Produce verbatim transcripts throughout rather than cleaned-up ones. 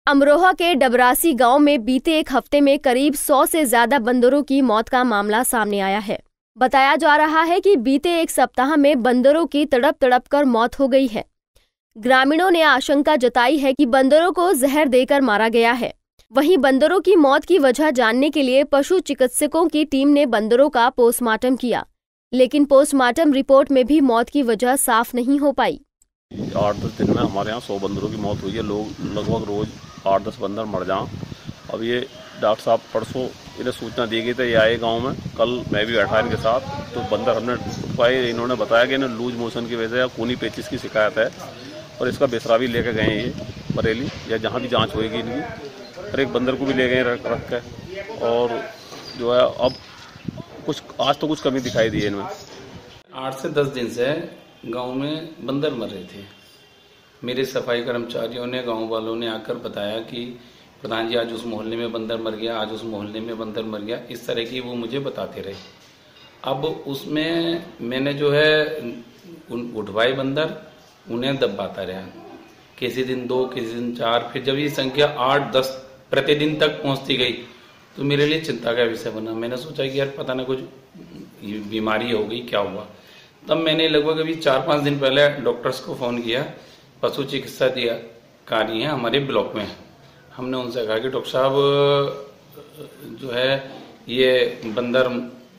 अमरोहा के डबरासी गांव में बीते एक हफ्ते में करीब सौ से ज्यादा बंदरों की मौत का मामला सामने आया है। बताया जा रहा है कि बीते एक सप्ताह में बंदरों की तड़प तड़प कर मौत हो गई है। ग्रामीणों ने आशंका जताई है कि बंदरों को जहर देकर मारा गया है। वहीं बंदरों की मौत की वजह जानने के लिए पशु चिकित्सकों की टीम ने बंदरों का पोस्टमार्टम किया, लेकिन पोस्टमार्टम रिपोर्ट में भी मौत की वजह साफ नहीं हो पाई। आठ दस दिन में हमारे यहाँ सौ बंदरों की मौत हुई है। लोग लगभग रोज आठ दस बंदर मर जाएं। अब ये डॉक्टर साहब परसों इन्हें सूचना दी गई थी, ये आए गांव में। कल मैं भी बैठा इनके साथ, तो बंदर हमने पाए। इन्होंने बताया कि इन्हें लूज मोशन की वजह से या खूनी पेचिश की शिकायत है, और इसका बिसरा भी लेके गए ये बरेली या जहाँ भी जाँच होएगी इनकी। और एक बंदर को भी ले गए रख रख के। और जो है अब कुछ आज तो कुछ कमी दिखाई दी है इनमें। आठ से दस दिन से गांव में बंदर मर रहे थे। मेरे सफाई कर्मचारियों ने, गांव वालों ने आकर बताया कि प्रधान जी आज उस मोहल्ले में बंदर मर गया, आज उस मोहल्ले में बंदर मर गया। इस तरह की वो मुझे बताते रहे। अब उसमें मैंने जो है उन उठवाए बंदर, उन्हें दबाता रहा। किसी दिन दो, किसी दिन चार, फिर जब ये संख्या आठ दस प्रतिदिन तक पहुंचती गई तो मेरे लिए चिंता का विषय बना। मैंने सोचा कि यार पता ना कुछ बीमारी हो गई, क्या हुआ। तब मैंने लगभग अभी चार पाँच दिन पहले डॉक्टर्स को फ़ोन किया। पशु चिकित्सा अधिकारी हैं हमारे ब्लॉक में। हमने उनसे कहा कि डॉक्टर साहब जो है ये बंदर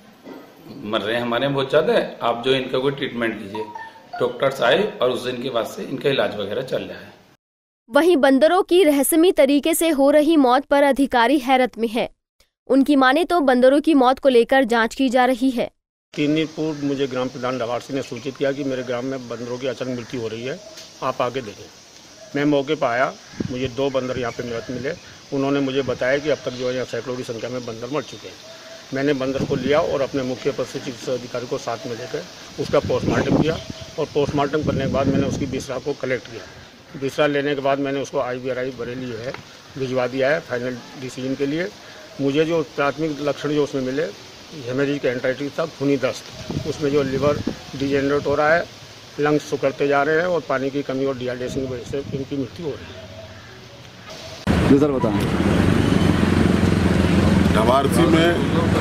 मर रहे हैं हमारे यहाँ बहुत ज़्यादा है, आप जो इनका कोई ट्रीटमेंट कीजिए। डॉक्टर्स आए और उस दिन के बाद से इनका इलाज वगैरह चल रहा है। वहीं बंदरों की रहस्यमयी तरीके से हो रही मौत पर अधिकारी हैरत में है। उनकी माने तो बंदरों की मौत को लेकर जांच की जा रही है। तीन दिन पूर्व मुझे ग्राम प्रधान डबरासी ने सूचित किया कि मेरे ग्राम में बंदरों की अचानक मृत्यु हो रही है, आप आके देखें। मैं मौके पर आया, मुझे दो बंदर यहाँ पे मृत मिले। उन्होंने मुझे बताया कि अब तक जो है यहाँ सैकड़ों की संख्या में बंदर मर चुके हैं। मैंने बंदर को लिया और अपने मुख्य पशु चिकित्सा अधिकारी को साथ में लेकर उसका पोस्टमार्टम किया, और पोस्टमार्टम करने के बाद मैंने उसकी बिसरा को कलेक्ट किया। बिसरा लेने के बाद मैंने उसको I V R I Bareilly है भिजवा दिया है फाइनल डिसीजन के लिए। मुझे जो प्राथमिक लक्षण जो उसमें मिले, हेमरेजिक एंटाइटिस था, खूनी दस्त, उसमें जो लिवर डिजेनरेट हो रहा है, लंग्स सुकड़ते जा रहे हैं और पानी की कमी और डिहाइड्रेशन की वजह से इनकी मृत्यु हो रही है। जी सर बताएं। डबरासी में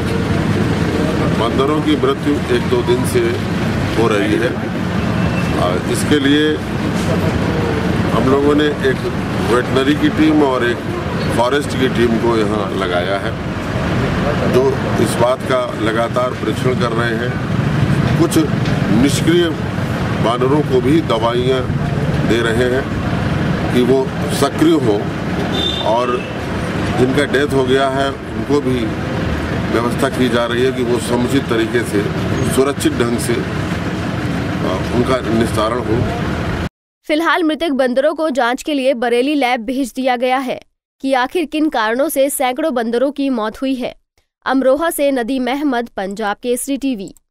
बंदरों की मृत्यु एक दो दिन से हो रही है। इसके लिए हम लोगों ने एक वेटनरी की टीम और एक फॉरेस्ट की टीम को यहाँ लगाया है, जो इस बात का लगातार परीक्षण कर रहे हैं। कुछ निष्क्रिय बानरों को भी दवाइयाँ दे रहे हैं कि वो सक्रिय हो, और जिनका डेथ हो गया है उनको भी व्यवस्था की जा रही है कि वो समुचित तरीके से सुरक्षित ढंग से उनका निस्तारण हो। फिलहाल मृतक बंदरों को जांच के लिए बरेली लैब भेज दिया गया है कि आखिर किन कारणों से सैकड़ों बंदरों की मौत हुई है। अमरोहा से नदीम अहमद, पंजाब केसरी टीवी।